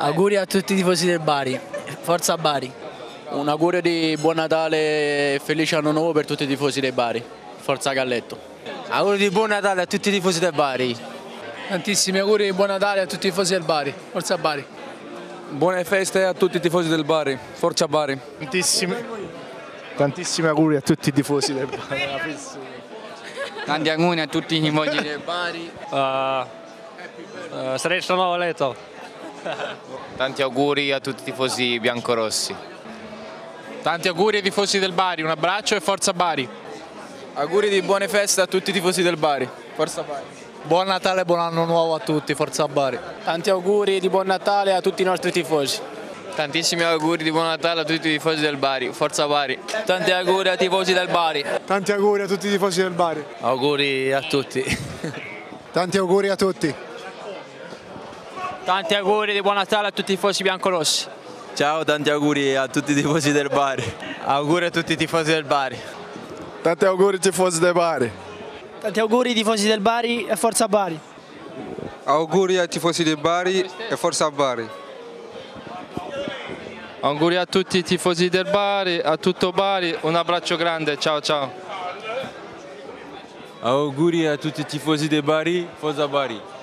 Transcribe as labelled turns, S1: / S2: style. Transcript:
S1: Auguri a tutti i tifosi del Bari, forza Bari.
S2: Un augurio di buon Natale e felice anno nuovo per tutti i tifosi del Bari, forza Galletto.
S3: Auguri di buon Natale a tutti i tifosi del Bari.
S4: Tantissimi auguri di buon Natale a tutti i tifosi del Bari, forza Bari.
S5: Buone feste a tutti i tifosi del Bari, forza Bari.
S6: Tantissimi auguri a tutti i tifosi del Bari.
S3: Tanti auguri a tutti i tifosi del Bari.
S7: Srećno novo leto.
S8: Tanti auguri a tutti i tifosi biancorossi.
S9: Tanti auguri ai tifosi del Bari, un abbraccio e forza Bari.
S2: Auguri di buone feste a tutti i tifosi del Bari, forza Bari.
S6: Buon Natale e buon anno nuovo a tutti, forza Bari.
S4: Tanti auguri di buon Natale a tutti i nostri tifosi.
S3: Tantissimi auguri di buon Natale a tutti i tifosi del Bari, forza Bari.
S2: Tanti auguri ai tifosi del Bari.
S6: Tanti auguri a tutti i tifosi del Bari.
S2: Auguri a tutti.
S6: Tanti auguri a tutti.
S4: Tanti auguri di buon Natale a tutti i tifosi biancorossi.
S2: Ciao, tanti auguri a tutti i tifosi del Bari.
S3: Auguri a tutti i tifosi del Bari.
S6: Tanti auguri tifosi del Bari.
S1: Tanti auguri tifosi del Bari e forza Bari.
S5: Auguri ai tifosi del Bari e forza Bari.
S9: Auguri a tutti i tifosi del Bari, a tutto Bari, un abbraccio grande, ciao ciao.
S2: Auguri a tutti i tifosi del Bari, forza Bari.